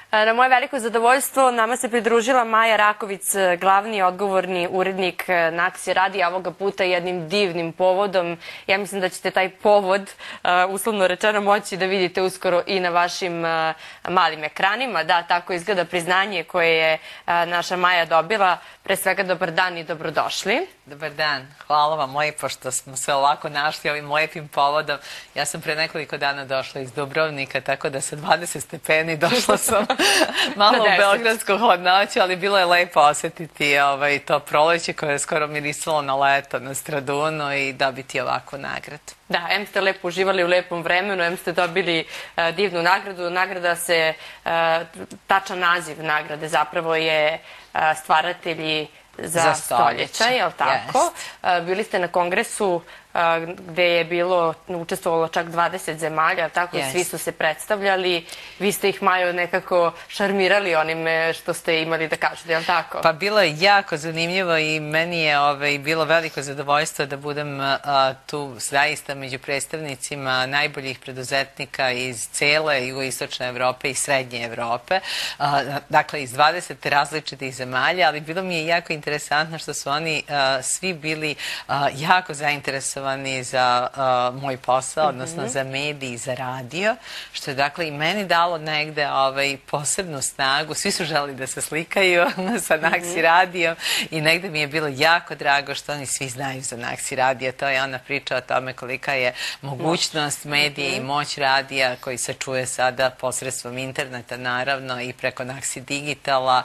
Na moje veliko zadovoljstvo nama se pridružila Maja Rakovic, glavni odgovorni urednik Naksi radija, ovoga puta jednim divnim povodom. Ja mislim da ćete taj povod, uslovno rečeno, moći da vidite uskoro i na vašim malim ekranima. Da, tako izgleda priznanje koje je naša Maja dobila. Pre svega, dobar dan i dobrodošli. Dobar dan. Hvala vam lepo što smo se ovako našli ovim lepim povodom. Ja sam pre nekoliko dana došla iz Dubrovnika, tako da sa 20 stepeni došla sam malo u beogradsku hladnoću, ali bilo je lepo osjetiti to proleće koje je skoro mirisalo na leto na Stradunu i dobiti ovakvu nagradu. Da, em ste lepo uživali u lepom vremenu, em ste dobili divnu nagradu. Nagrada se, tačan naziv nagrade zapravo je Stvaratelji za stoljeća, je li tako? Bili ste na kongresu gde je učestvovalo čak 20 zemalja, tako, i svi su se predstavljali. Vi ste ih, Majo, nekako šarmirali onime što ste imali da kažete, je li tako? Pa bilo je jako zanimljivo i meni je bilo veliko zadovoljstvo da budem tu zaista među predstavnicima najboljih preduzetnika iz cele jugoistočne Evrope i srednje Evrope. Dakle, iz 20 različitih zemalja, ali bilo mi je jako interesantno što su oni svi bili jako zainteresovani za moj posao, odnosno za medij i za radio, što je dakle i meni dalo negde posebnu snagu. Svi su želeli da se slikaju sa Naksi radijom i negde mi je bilo jako drago što oni svi znaju za Naksi radija. To je ona priča o tome kolika je mogućnost medije i moć radija koji se čuje sada posredstvom interneta, naravno, i preko Naksi digitala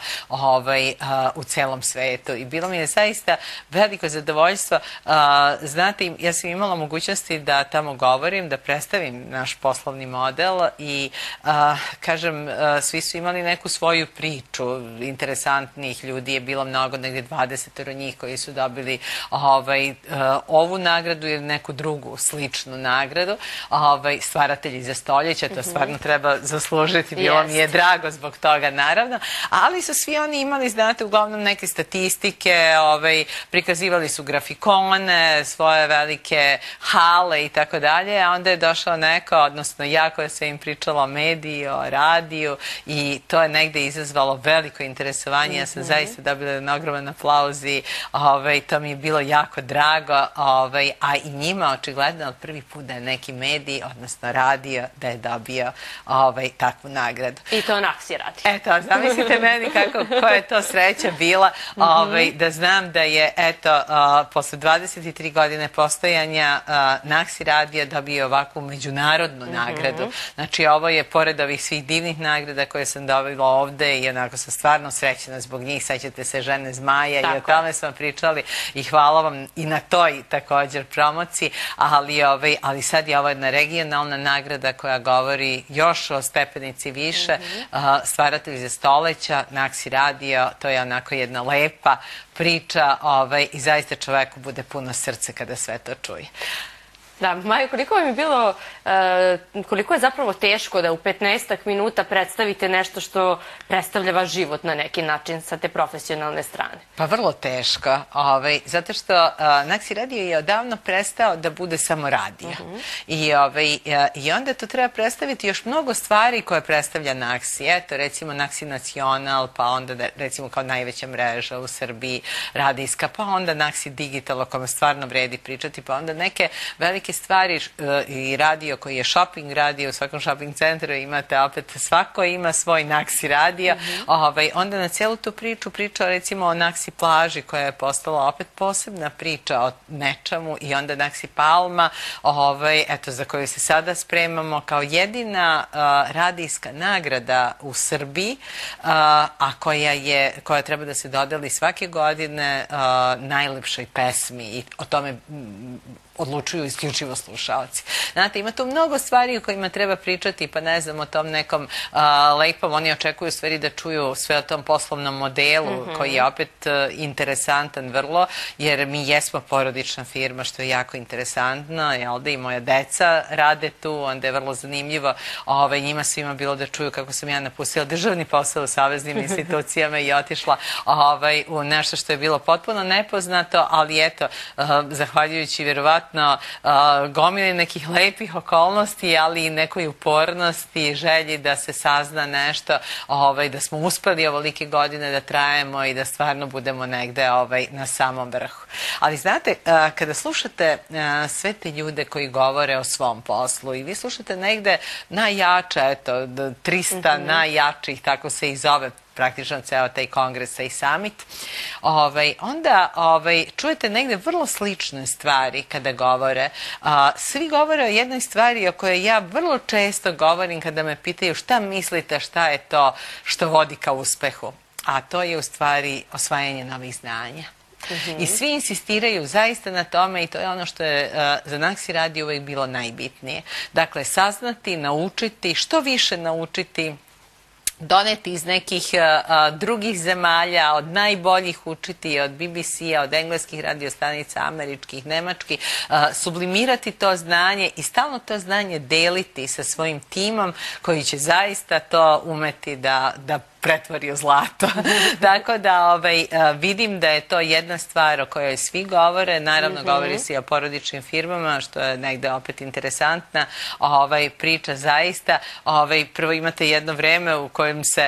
u celom svetu. I bilo mi je zaista veliko zadovoljstvo. Znate, ja sam imala mogućnosti da tamo govorim, da predstavim naš poslovni model i, kažem, svi su imali neku svoju priču. Interesantnih ljudi je bilo mnogo, negdje 20 njih koji su dobili ovu nagradu ili neku drugu sličnu nagradu. Stvaratelji za stoljeća, to stvarno treba zaslužiti, bilo mi je drago zbog toga, naravno. Ali su svi oni imali, znate, uglavnom neke statistike, prikazivali su grafikone, svoje velike hale i tako dalje, a onda je došao neko, odnosno ja koja sam im pričala o mediji, o radiju, i to je negde izazvalo veliko interesovanje. Ja sam zaista dobila jedan ogroman aplauz i to mi je bilo jako drago, a i njima očigledno od prvi put da je neki medij, odnosno radio, da je dobio takvu nagradu. I to Naksi radi. Eto, zamislite meni koja je to sreća bila da znam da je, eto, posle 23 godine postojanja Naksi radio dobio ovakvu međunarodnu nagradu. Znači, ovo je, pored ovih svih divnih nagrada koje sam dobila ovde, i onako sam stvarno srećena zbog njih. Sećate se Žene zmaja i o tome smo pričali i hvala vam i na toj također promociji, ali sad je ovo jedna regionalna nagrada koja govori još o stepenici više. Stvaratelji za stoljeća, Naksi radio, to je onako jedna lepa priča i zaista čoveku bude puno srce kada sve to čuje. Da, Majo, koliko vam je bilo, koliko je zapravo teško da u 15 minuta predstavite nešto što predstavlja vaš život na neki način sa te profesionalne strane? Pa vrlo teško, zato što Naksi radio je odavno prestao da bude samo radio. I onda tu treba predstaviti još mnogo stvari koje predstavlja Naksi. Eto, recimo Naksi Nacional, pa onda recimo kao najveća mreža u Srbiji radijska, pa onda Naksi digital, o kome stvarno vredi pričati, pa onda neke velike stvari i radio koji je shopping radio, u svakom shopping centru imate opet, svako ima svoj Naksi radio. Onda na cijelu tu priča recimo o Naksi plaži koja je postala opet posebna priča o nečemu, i onda Naksi Palma, eto, za koju se sada spremamo kao jedina radijska nagrada u Srbiji, a koja treba da se dodeli svake godine najlepšoj pesmi, i o tome odlučuju isključivo slušalci. Znate, ima tu mnogo stvari o kojima treba pričati, pa ne znam, o tom nekom lepom, oni očekuju stvari da čuju sve o tom poslovnom modelu koji je opet interesantan vrlo, jer mi jesmo porodična firma, što je jako interesantno, jel da, i moja deca rade tu, onda je vrlo zanimljivo njima svima bilo da čuju kako sam ja napustila državni posao u saveznim institucijama i otišla u nešto što je bilo potpuno nepoznato, ali eto, zahvaljujući vjerovatno verovatno gomili nekih lepih okolnosti, ali i nekoj upornosti, želji da se sazna nešto, da smo uspeli ovolike godine da trajemo i da stvarno budemo negde na samom vrhu. Ali znate, kada slušate sve te ljude koji govore o svom poslu i vi slušate negde najjača, eto, 300 najjačih, tako se i zove praktično ceo taj kongres i summit, onda čujete negde vrlo slične stvari kada govore. Svi govore o jednoj stvari o kojoj ja vrlo često govorim kada me pitaju šta mislite, šta je to što vodi ka uspehu. A to je u stvari osvajanje novih znanja. I svi insistiraju zaista na tome i to je ono što je za NAKSI radio uvek bilo najbitnije. Dakle, saznati, naučiti, što više naučiti, doneti iz nekih drugih zemalja, od najboljih učiti, od BBC-a, od engleskih radiostanica, američkih, nemačkih, sublimirati to znanje i stalno to znanje deliti sa svojim timom koji će zaista to umeti da pretvori u zlato. Tako da vidim da je to jedna stvar o kojoj svi govore. Naravno, govori se i o porodičnim firmama, što je negde opet interesantna priča zaista. Prvo imate jedno vreme u kojem se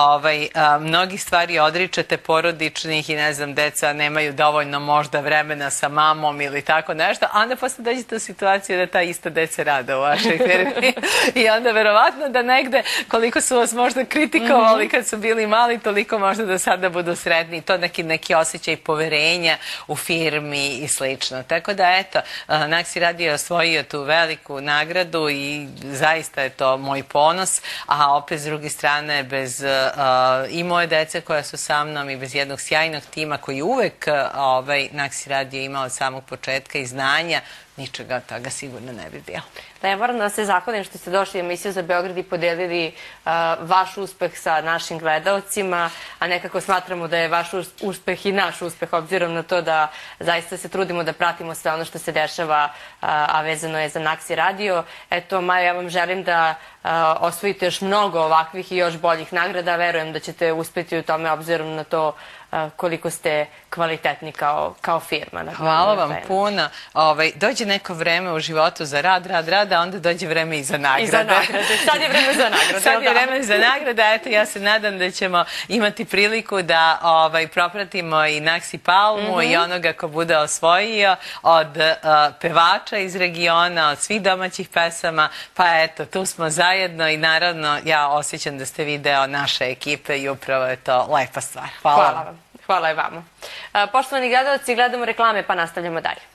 mnogi stvari odričete porodičnih i ne znam, deca nemaju dovoljno možda vremena sa mamom ili tako nešto, a onda posle dođete u situaciju da ta ista deca rade u vašoj firmi i onda verovatno da negde koliko su vas možda kritikovali kad su bili mali, toliko možda da sada budu sretni. To neki osjećaj poverenja u firmi i slično. Tako da, eto, NAKSI radio je osvojio tu veliku nagradu i zaista je to moj ponos, a opet s druge strane, bez i moje dece koja su sa mnom i bez jednog sjajnog tima koji uvek NAKSI radio ima od samog početka i znanja, ničega od toga sigurno ne bi bilo. Da, ja moram da se zahvalim što ste došli u emisiju za Beograd i podelili vaš uspeh sa našim gledaocima, a nekako smatramo da je vaš uspeh i naš uspeh, obzirom na to da zaista se trudimo da pratimo sve ono što se dešava, a vezano je za NAKSI radio. Eto, Maja, ja vam želim da osvojite još mnogo ovakvih i još boljih nagrada. Verujem da ćete uspeti u tome, obzirom na to koliko ste kvalitetni kao firma. Hvala vam puno. Dođe neko vreme u životu za rad, a onda dođe vreme i za nagrade. I za nagrade. Sad je vreme za nagrade. Sad je vreme za nagrade. Eto, ja se nadam da ćemo imati priliku da propratimo i NAKSI Palmu i onoga ko bude osvojio od pevača iz regiona, od svih domaćih pesama. Pa eto, tu smo zajedno i naravno ja osjećam da ste vi deo naše ekipe i upravo je to lepa stvar. Hvala vam. Hvala i vama. Poštovani gledalci, gledamo reklame pa nastavljamo dalje.